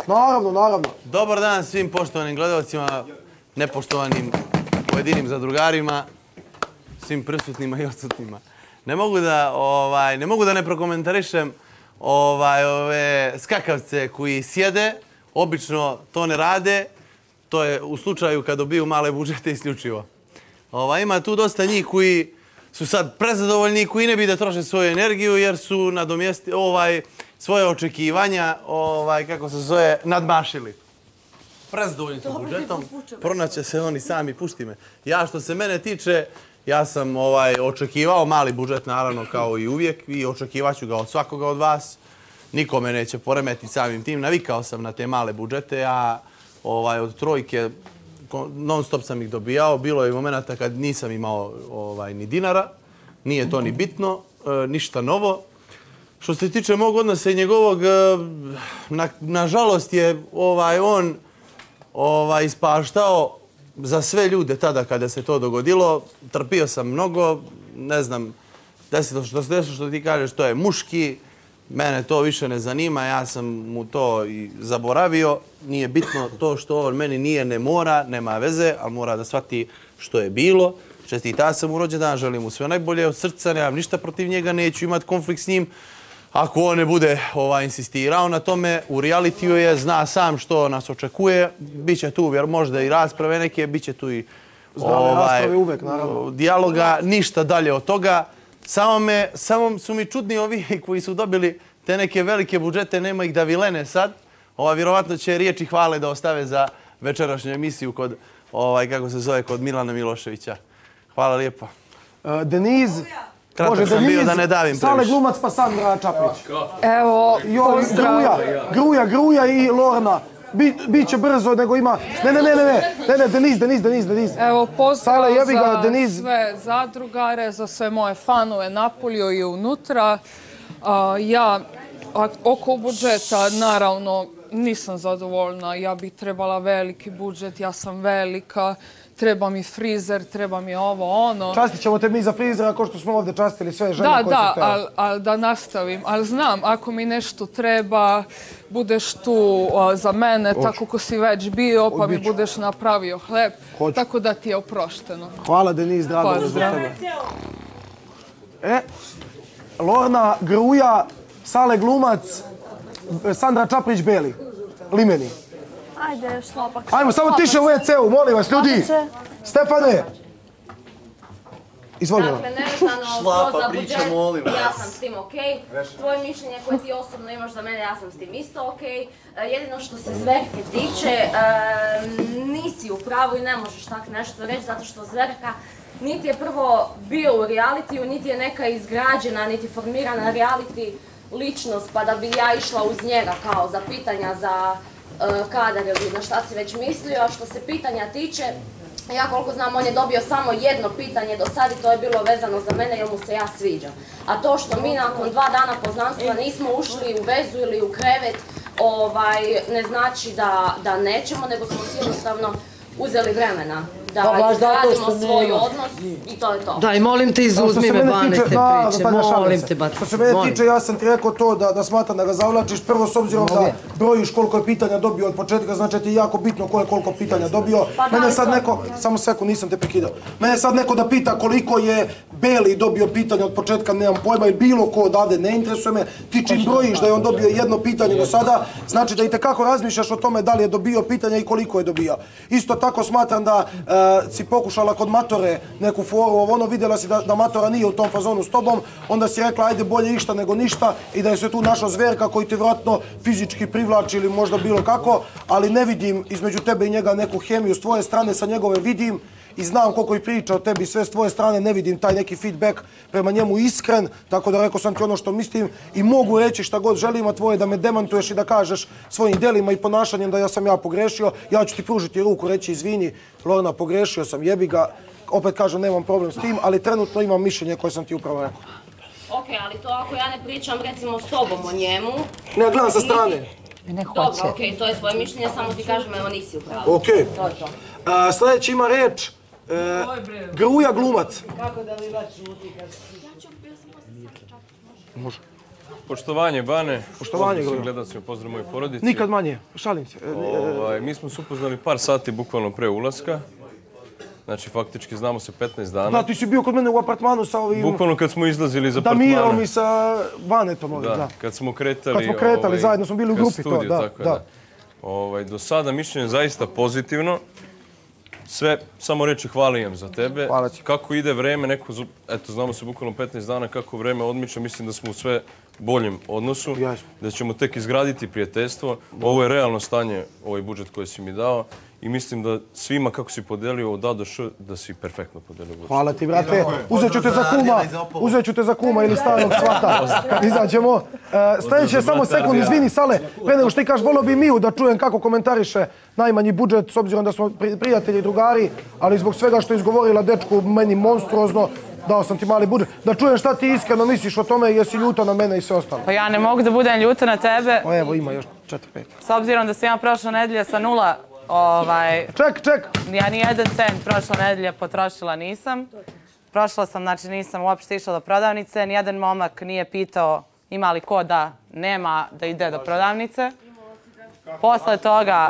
Naravno. Dobar dan svim poštovanim gledalcima, nepoštovanim pojedinim zadrugarima, svim prisutnima i odsutnima. Ne mogu da ne prokomentarišem ove skakavce koji sjede, obično to ne rade, to je u slučaju kad dobiju male budžete isključivo. Ima tu dosta njih koji su sad prezadovoljni i koji ne bi da troše svoju energiju jer su svoje očekivanja, nadmašili. Prezadovoljni su budžetom, pronaće se oni sami, pušti me. Ja što se mene tiče, ja sam očekivao mali budžet naravno kao i uvijek i očekivaću ga od svakoga od vas. Niko me neće poremetiti samim tim. Navikao sam na te male budžete, a od trojke non stop sam ih dobijao. Bilo je momenta kad nisam imao ni dinara, nije to ni bitno, ništa novo. Što se tiče mog odnosa i njegovog, nažalost je on ispaštao za sve ljude tada kada se to dogodilo. Trpio sam mnogo, ne znam, što ti kažeš, to je muški, mene to više ne zanima, ja sam mu to i zaboravio. Nije bitno to što on meni nije, ne mora, nema veze, ali mora da shvati što je bilo. Čestita sam u rođendan, želim mu sve najbolje od srca, nemam ništa protiv njega, neću imati konflikt s njim. Ako on ne bude insistirao na tome, u realitiju je, zna sam što nas očekuje, bit će tu možda i rasprave neke, bit će tu i dijaloga, ništa dalje od toga. Samo su mi čudni ovi koji su dobili te neke velike budžete, nema ih da vilene sad. Vjerovatno će riječi hvale da ostave za večerašnju emisiju kod, kod Milana Miloševića. Hvala lijepa. Deniz... Kratak sam bio da ne davim previše. Sale Glumac pa Sandra Čaplić. Evo, pozdrav. Gruja i Lorna. Biće brzo, nego ima... Ne, Deniz. Evo, pozdrav za sve zadrugare, za sve moje fanove Napolio i unutra. Ja, oko budžeta, naravno, nisam zadovoljna. Ja bih trebala veliki budžet, ja sam velika. Treba mi frizer, treba mi ovo, ono. Častit ćemo te mi za frizera, kao što smo ovdje častili sve žene koje su htjeli. Da, da nastavim. Ali znam, ako mi nešto treba, budeš tu za mene, tako ko si već bio, pa mi budeš napravio hleb. Tako da ti je oprošteno. Hvala, Deniz, drago mi za tebe. Lorna, Gruja, Sale Glumac, Sandra Čaplić, Beli. Limeni. Ajde, šlapak. Ajmo, samo tiše u WC-u, molim vas, ljudi. Stefane. Izvoli. Dakle, nevezano što za budžet, ja sam s tim okej. Tvoje mišljenje koje ti osobno imaš za mene, ja sam s tim isto okej. Jedino što se Zverke tiče, nisi u pravu i ne možeš tak nešto reći, zato što Zverka niti je prvo bio u realitiju, niti je neka izgrađena, niti formirana reality ličnost, pa da bi ja išla uz njega kao za pitanja za kadar ili na šta si već mislio. A što se pitanja tiče, ja koliko znam, on je dobio samo jedno pitanje do sad i to je bilo vezano za mene jer mu se ja sviđam. A to što mi nakon 2 dana poznanstva nismo ušli u vezu ili u krevet, ne znači da nećemo, nego smo si jednostavno uzeli vremena da izgradimo svoj odnos i to je to. Daj, molim te, izuzmi me 12 priče, molim te, bati. Što se mene tiče, ja sam ti rekao to da smatram da ga zavlačiš. Prvo, s obzirom da brojiš koliko je pitanja dobio od početka, znači ti je jako bitno ko je koliko pitanja dobio. Mene sad neko, samo sekund, nisam te prekidao. Mene sad neko da pita koliko je Beli dobio pitanja od početka, nemam pojma, ili bilo ko odavde, ne interesuje me. Ti čim brojiš da je on dobio jedno pitanje do sada, znači da itekako razmišljaš o tome da li je dobio pitanja i koliko je dobio. Isto tako smatram da si pokušala kod Matore neku foru, vidjela si da Matora nije u tom fazonu s tobom, onda si rekla ajde bolje išta nego ništa i da je se tu našao Zverka koji te vjerojatno fizički privlači ili možda bilo kako, ali ne vidim između tebe i njega neku hemiju, s tvoje strane sa njegove vidim i znam koliko i priča o tebi sve s tvoje strane, ne vidim taj neki feedback prema njemu iskren, tako da rekao sam ti ono što mislim i mogu reći šta god želim, a tvoje da me demantuješ i da kažeš svojim delima i ponašanjem da sam ja pogrešio. Ja ću ti pružiti ruku, reći izvini, Lorna, pogrešio sam, jebi ga, opet kažem nemam problem s tim, ali trenutno imam mišljenje koje sam ti upravo rekao. Ok, ali to ako ja ne pričam recimo s tobom o njemu... Ne, gledam sa strane. Dobro, ok, to je tvoje mišljenje, samo ti kažem evo nisi u pravu. Ok. To je to. Sljedeći ima reč Gruja Glumac. Kako da li baš šuti kad... Može. Poštovanje, Bane. Poštovanje, svim gledalcima, pozdrav moje porodice. Nikad manje, šalim se. Mi smo se upoznali par sati bukvalno pre ulaska. Znači, faktički znamo se 15 dana. Da, ti si bio kod mene u apartmanu sa ovim... Bukvalno kad smo izlazili iz apartmana. Damirom i sa Vanetom. Da, kad smo kretali... Kad smo kretali, zajedno smo bili u grupi to, da. Do sada mišljenje zaista pozitivno. Sve, samo reći hvala im za tebe. Hvala ti. Kako ide vreme, eto, znamo se bukvalno 15 dana, kako vreme odmiče, mislim da smo u sve boljem odnosu. Da ćemo tek izgraditi prijateljstvo. Ovo je realno stanje, ovaj budžet koji si mi dao. I mislim da svima kako si podelio od A do Š, da si perfektno podelio budžet. Hvala ti, brate. Uzet ću te za kuma ili starog svata. Izađemo. Sljedeće, samo sekund, izvini Sale. Pre nego što ti kažeš, volio bi Miju da čujem kako komentariše najmanji budžet, s obzirom da smo prijatelji i drugari, ali zbog svega što je izgovorila dečku, meni monstruozno, dao sam ti mali budžet. Da čujem šta ti iskreno misliš o tome, jesi ljuta na mene i sve ostalo. Pa ja ne mogu da budem ljuta na tebe. Evo, ima još 4-5. S obzirom da sam ja prošla nedelja sa 0, Ček! Ja ni jedan cent prošla nedelja potrošila nisam. Prošla sam, znači nisam uopšte išla do prodavnice. Nijedan momak nije pitao ima li ko da nema da ide do prodavnice. Posle toga...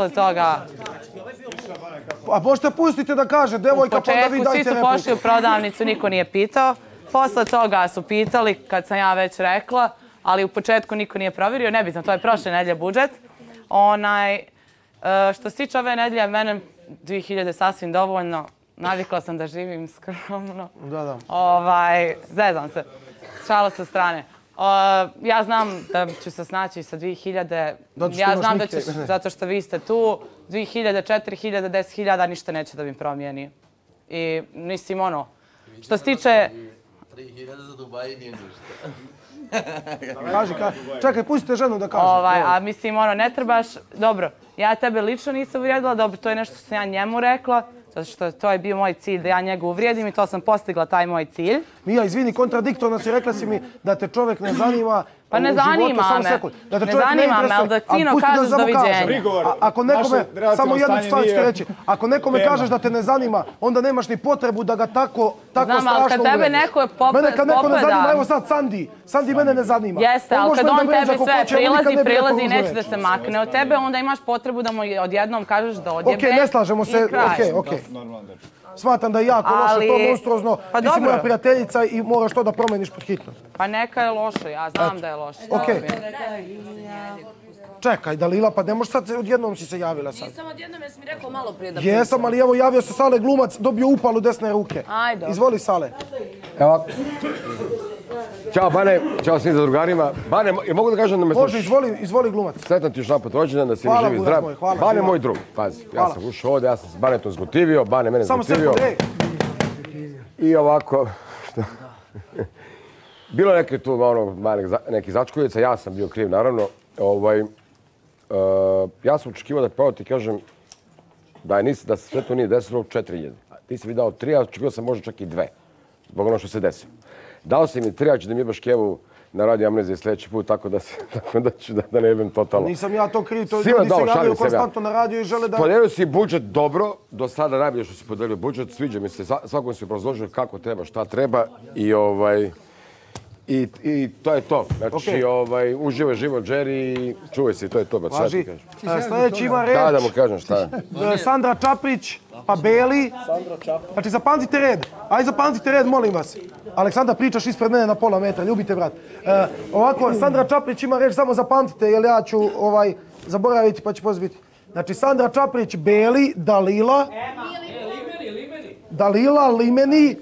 A možete pustite da kaže, devojka, pa da vi dajte repliku. U početku svi su pošli u prodavnicu, niko nije pitao. Posle toga su pitali, kad sam ja već rekla, ali u početku niko nije provjerio. Nebitno, to je prošle nedelje budžet. Što se tiče ove nedelje, mene 2000 sasvim dovoljno. Navikla sam da živim skromno. Da. Zezam se. Šala sa strane. Ja znam da ću se snaći sa 2000. Ja znam da ćeš, zato što vi ste tu. 2000, 4000, 10.000, ništa neće da mi promijeni. I mislim što se tiče... 3000 za Dubaj nije ništa. Kaži. Čekaj, pustite ženu da kaže. A mislim, ne trebaš... Dobro, ja tebe lično nisam uvrijedila, dobro, to je nešto što sam ja njemu rekla, zato što to je bio moj cilj da ja njega uvrijedim i to sam postigla, taj moj cilj. Mija, izvini, kontradiktorno si, rekla si mi da te čovjek ne zanima. Pa ne zanima me, ali da fino kažeš doviđenja. Ako nekome, samo jednu stvar ću ti reći, ako nekome kažeš da te ne zanima, onda nemaš ni potrebu da ga tako strašno uvrediš. Znam, ali kad tebe neko popada... Mene kad neko ne zanima, evo sad Sandi mene ne zanima. Jeste, ali kad on tebe sve prilazi i neće da se makne od tebe, onda imaš potrebu da mu odjednom kažeš da odjebe. Okej, ne slažemo se, okej. Smatram da je jako loše, to monstruozno. Ti si moja prijateljica i moraš to da promeniš pod hitno. Pa neka je loše, ja znam da je loše. Okej. Čekaj, Dalila, pa ne možeš sad, odjednom si se javila sad. Nisam odjednom, jesi mi rekao malo prije da pričam. Jesam, ali evo javio se Sale glumac, dobio upalu desne ruke. Ajde. Izvoli Sale. Evo. Ćao Bane, ćao svim zadrugarima. Bane, mogu da kažem da me slušaš? Može, izvoli glumac. Sretan ti još napad rođendan, da si mi živi zdrav. Bane je moj drug, pazi. Ja sam ušao ovdje, ja sam s Banetom zgotivio, Bane mene zgotivio. I ovako, što? Bilo neke tu nekih začkoljica, ja sam bio kriv, naravno. Ja sam očekivao da pravo ti kažem da se sve to nije desilo 4000. Ti si mi dao 3, a očekivao sam možda čak i 2. Zbog ono što se desilo. Dao si mi 3, a ću da mi jebaš kevu na Radio Amnezije sljedeći put, tako da ću da ne jebem totalno. Nisam ja to kriv, to ljudi se javljaju konstantno na radio i žele da... Podelio si budžet dobro, do sada najbolje što si podelio budžet, sviđa mi se, svakom si obrazložio kako treba, šta treba i to je to. Znači, uživaj život, Jerry, čuvaj se, to je to. Važi. Sljedeći ima reč. Da mu kažem šta. Sandra Čaprić, pa Beli. Znači, zapamtite red. Ajde, zapamtite red, molim vas. Aleksandar, pričaš ispred mene na pola metra, ljubite, brat. Ovako, Sandra Čaprić ima reč, samo zapamtite, jer ja ću zaboraviti pa ću pozbiti. Znači, Sandra Čaprić, Beli, Dalila. Dalila, Limeni.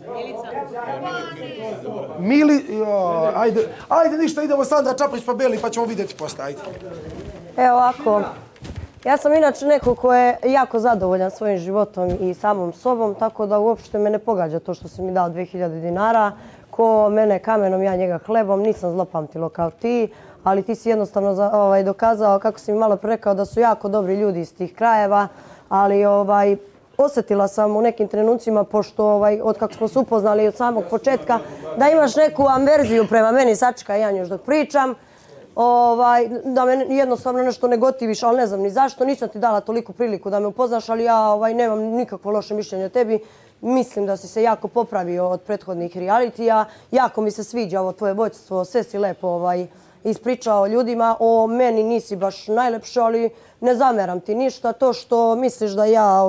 Ajde, ništa, idemo Sandra Čaprić pa Beli pa ćemo vidjeti posle, ajde. Evo ovako, ja sam inače neko ko je jako zadovoljan svojim životom i samom sobom, tako da uopšte me ne pogađa to što si mi dao 2000 dinara. Ko mene kamenom, ja njega hlebom, nisam zlopamtilo kao ti, ali ti si jednostavno dokazao, kako si mi malo rekao, da su jako dobri ljudi iz tih krajeva, ali osjetila sam u nekim trenucima, pošto od kako smo se upoznali od samog početka, da imaš neku averziju prema meni, sačekaj ja još dok pričam, da me jednostavno nešto ne gotiviš, ali ne znam ni zašto, nisam ti dala toliku priliku da me upoznaš, ali ja nemam nikakvo loše mišljenje o tebi. Mislim da si se jako popravio od prethodnih realitija. Jako mi se sviđa ovo tvoje vođstvo, sve si lepo ispričao ljudima. O meni nisi baš najlepše, ali ne zameram ti ništa. To što misliš da ja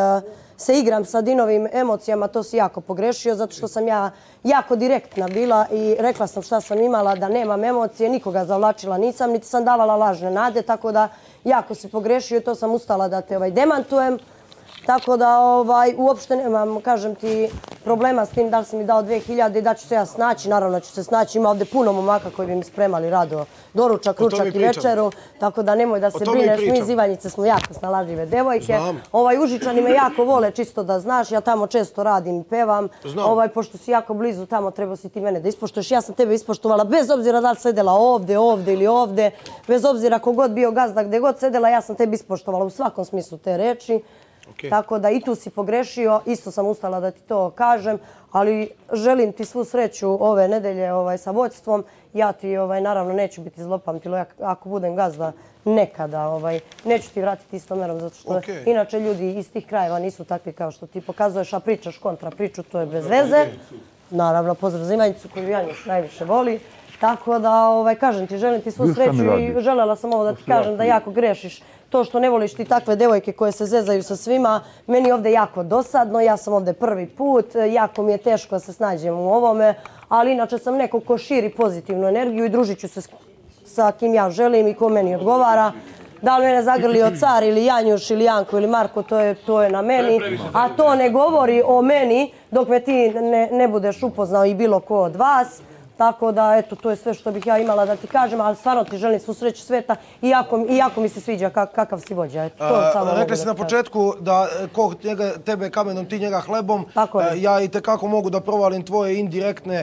se igram sa Dinovim emocijama, to si jako pogrešio, zato što sam ja jako direktna bila i rekla sam šta sam imala, da nemam emocije, nikoga zavlačila nisam, niti sam davala lažne nade, tako da jako si pogrešio i to sam ustala da te demantujem. Tako da uopšte nemam, kažem ti, problema s tim da li si mi dao 2000 i da ću se ja snaći. Naravno ću se snaći, ima ovdje puno momaka koji bi mi spremali rado doručak, ručak i večeru. Tako da nemoj da se brineš, mi iz Ivanjice smo jako snalažljive devojke. Užičani me jako vole, čisto da znaš, ja tamo često radim i pevam. Pošto si jako blizu tamo, trebao si ti mene da ispoštuješ. Ja sam tebe ispoštovala bez obzira da li sedela ovdje ili ovdje. Bez obzira kogod bio gazda gdje god sedela, ja sam tebe ispoštovala u svakom smislu te reči. Tako da i tu si pogrešio, isto sam ustala da ti to kažem, ali želim ti svu sreću ove nedelje sa vođstvom. Ja ti naravno neću biti zlopamtilo, ako budem gazda nekada. Neću ti vratiti istom merom, zato što inače ljudi iz tih krajeva nisu takvi kao što ti pokazuješ, a pričaš kontra priču, to je bez veze. Naravno, pozdrav za Ivanjicu koju Janjuš najviše voli. Tako da, kažem ti, želim ti svu sreću i željela sam ovo da ti kažem da jako grešiš. To što ne voliš ti takve devojke koje se zezaju sa svima, meni je ovdje jako dosadno, ja sam ovdje prvi put, jako mi je teško da se snađem u ovome, ali inače sam neko ko širi pozitivnu energiju i družit ću se sa kim ja želim i ko meni odgovara. Da li mene zagrlio Car ili Janjuš ili Janko ili Marko, to je na meni, a to ne govori o meni dok me ti ne budeš upoznao i bilo ko od vas. Tako da, eto, to je sve što bih ja imala da ti kažem, ali stvarno ti želim svu sreću sveta i jako mi se sviđa kakav si vođa. Rekli si na početku da ko tebe kamenom, ti njega hlebom. Ja i tekako mogu da provalim tvoje indirektne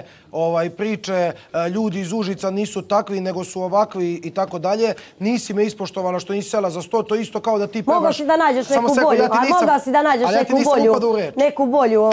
priče. Ljudi iz Užica nisu takvi, nego su ovakvi i tako dalje. Nisi me ispoštovala što nisi sela za 100, to je isto kao da ti pevaš... Mogla si da nađeš neku bolju, a mogla si da nađeš neku bolju,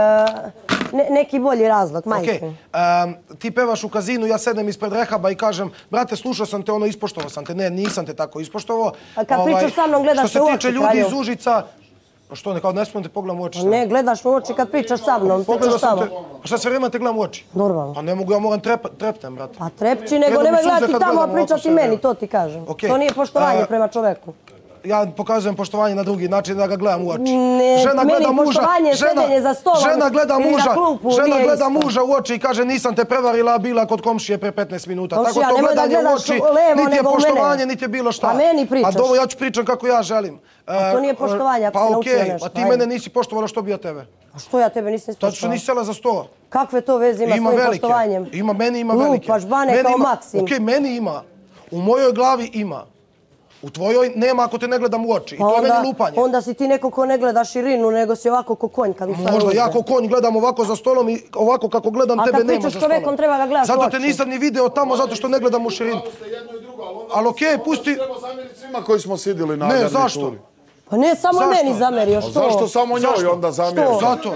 neki bolji razlog, majke. Ti pevaš u kazinu, ja sednem ispred rehaba i kažem, brate, slušao sam te, ispoštovao sam te. Ne, nisam te tako ispoštovao. A kad pričaš sa mnom, gledaš me u oči, što se tiče ljudi iz Užica, što ne, kao ne smijem te pogledam u oči? Ne, gledaš me u oči kad pričaš sa mnom, pričaš tamo. A šta sve vreme te gledam u oči? Normalno. Pa ne mogu, ja moram trepnem, brate. Pa trepći, nego nemoj gledati tamo, a pričati meni, to ti kažem. To nije poštovanje prema čoveku. Ja pokazujem poštovanje na drugi način da ga gledam u oči. Meni poštovanje je sedenje za stolom ili na klupu. Žena gleda muža u oči i kaže nisam te prevarila, bila kod komšije pre 15 minuta. Tako to gledanje u oči niti je poštovanje, niti je bilo šta. A meni pričaš. A dobro, ja ću pričam kako ja želim. A to nije poštovanje ako se naučio nešto. Pa ti mene nisi poštovala, što bi ja tebe? A što ja tebe nisam ispoštovala? To što nisi sela za 100. Kakve to veze ima s tvojim poštovanjem? Meni ima velike. Lupaš bane kao Maksim. Okej, meni ima. U mojoj glavi ima. U tvojoj nema ako te ne gledam u oči. I to je meni lupanje. Onda si ti neko ko ne gleda širinu, nego si ovako ko konj kad ustane. Možda ja ko konj gledam ovako za stolom i ovako kako gledam tebe nema za stolom. A kad pričaš čovekom treba ga gledaš u oči. Zato te nisam ni video tamo, zato što ne gledam u širinu. Ali okej, pusti... Treba zamjeriti svima koji smo sidili na garnituri. Ne, zašto? Pa ne, samo meni zamerio, što? Zašto samo njoj onda zamjerio? Zato.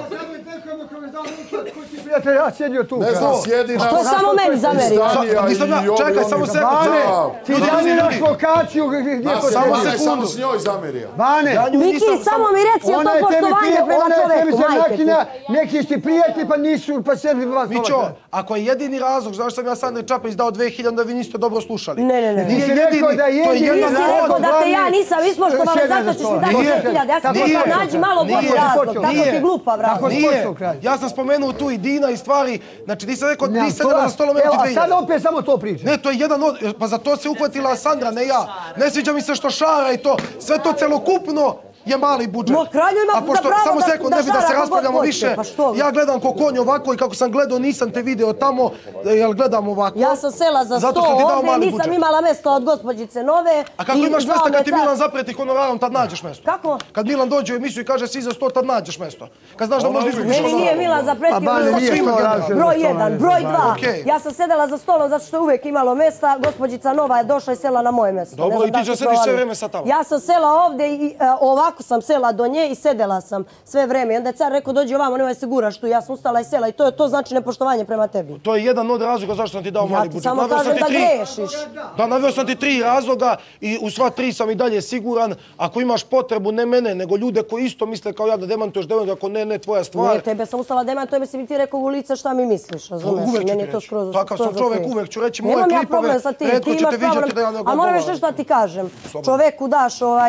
Prijatelj, ja sjedio tu. Ne znam, sjedi na... To je samo meni zamerio. Čekaj, samo sekund. Ti zamiraš lokaciju gdje to Samo sekundu. S njoj zamerio. Bane. Miki, samo mi reci je to poštovanje prema čoveku, majke ti. Neki ste prijatelji pa nisu, pa sedli vas. Mićo, ako je jedini razlog zašto sam ja Sandri Čapić dao 2000, da vi niste dobro slušali. Ne. Nisi rekao da je jedini razlog. Nisi rekao da te ja nisam ispoštovala, zato ćeš mi dati 2000. Ja sam rekao, nađi malo bolji razlog, tako ti glupa, vrati. Nije, ja sam spomenuo tu i Dina i stvari, znači nisam rekao, nisam sedela za stolom evo ti 2000. A sad opet samo to priča. Ne, to je jedan od, pa za to se uhvatila Sandra, ne ja. Ne sviđa mi se što šara i to, sve to celokupno je mali budžet. No, kralju ima a pošto, samo sekund, ne bi da se raspravljamo više, ja gledam ko konj ovako i kako sam gledao, nisam te video tamo, jel gledam ovako. Ja sam sela za 100 ovdje, nisam imala mjesto od gospođice Nove. A kako imaš mjesta kad ti Milan zapreti honorarom, tad nađeš mjesto? Kako? Kad Milan dođe u emisiju i kaže svi za 100, tad nađeš mjesto. Kad znaš da možda izgubiš honorarom. Meni nije Milan zapretio, broj 1, broj 2. Ja sam sedela za stolom zato što je uvijek imalo mjesta, gospođica Nova je došla i sela na moje mjesto. Dobro, i ti će sediš sve vrijeme sa tamo. Ja sam sela ovdje i ovako tako sam sela do nje i sedela sam sve vreme. I onda je car rekao, dođi ovamo, nemoj se guraš tu. Ja sam ustala i sela i to znači nepoštovanje prema tebi. To je jedan od razloga zašto sam ti dao mali budžet. Ja ti samo kažem da grešiš. Da, naveo sam ti 3 razloga i u sva 3 sam i dalje siguran. Ako imaš potrebu, ne mene, nego ljude koji isto misle kao ja da demantuješ, ako ne, tvoja stvar. Ne, tebe sam ustala demantujem, mislim i ti rekao u lice šta mi misliš, razumeš? Meni je to skroz okej. Takav sam čovjek, uvek ću reći moje klipove, retko ćete vidjeti da ja ne govorim. A moram još nešto da ti kažem. Čoveku daš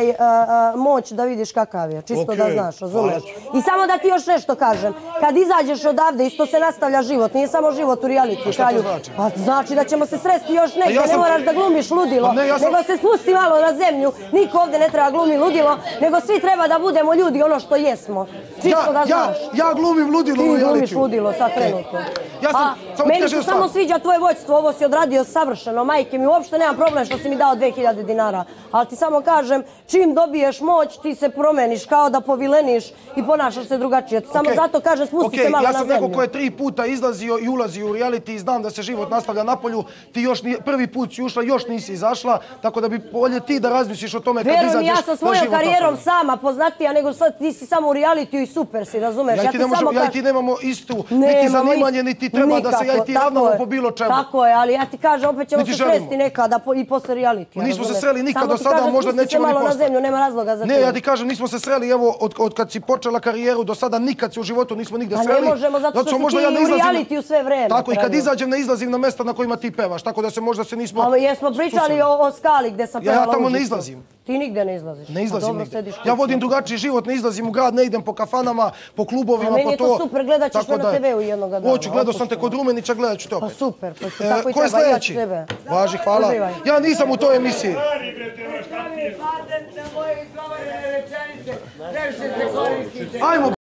moć da vidiš kakav je, čisto da znaš, razumeš? I samo da ti još nešto kažem. Kad izađeš odavde, isto se nastavlja život, nije samo život u reality. Šta to znači? Pa znači da ćemo se sresti još negdje, ne moraš da glumiš ludilo, nego se spusti malo na zemlju. Niko ovdje ne treba glumi ludilo, nego svi treba da budemo ljudi ono što jesmo. Čisto da znaš. Ja glumim ludilo u realitiju. Ti glumiš ludilo, sad trenutno. Meni se samo sviđa tvoje vođstvo, ovo si odradio savršeno, majke mi, uopšte nemam problem što si mi dao 2000 dinara. Ali ti samo kažem, čim dobiješ moć, ti se promeniš, kao da povileniš i ponašaš se drugačije. Samo zato kažem, spusti se malo na zemlju. Ja sam neko ko je 3 puta izlazio i ulazio u reality i znam da se život nastavlja napolju. Ti još prvi put si ušla, još nisi izašla, tako da bi bolje ti da razmisliš o tome kad izađeš na život. Ja sam svojom karijerom sama poznatija nego sad ti si samo u realitiju i super si, razumeš? Ja i ti nemamo istu, niti zanimanje, niti treba da se ja i ti ravnamo po bilo čemu. Tako je, ali ja ti kažem, opet ćemo se sresti nekada i posle realitija. Nismo se sreli nikad do sada, možda nećemo ni posle. Samo ti kažem, spusti se malo na zemlju, nema razloga za to. Ne, ja ti kažem, nismo se sreli, evo, od kad si počela karijeru do sada, nikad se u životu nismo nigde sreli. A ne možemo, zato što si ti u realitiju sve vreme. Tako, i kad izađem, ne izlazim na mesta na kojima ti pevaš, tako da se možda se nismo... Ali jesmo pričali o skali gde sam pevala Ja tamo ne izlazim. Ti nigde ne izlaziš. Ne izlazim nigde. Ja vodim drugačiji život, ne izlazim u grad, ne idem po kafanama, po klubovima, po to. Meni je to super, gledat ćeš me na TV-u jednog dana. Hoću, gledao sam te kod Rumenića, gledat ću te opet. Pa super, tako i treba, ja ću tebe. Važi, hvala. Ja nisam u toj emisiji. Ajmo.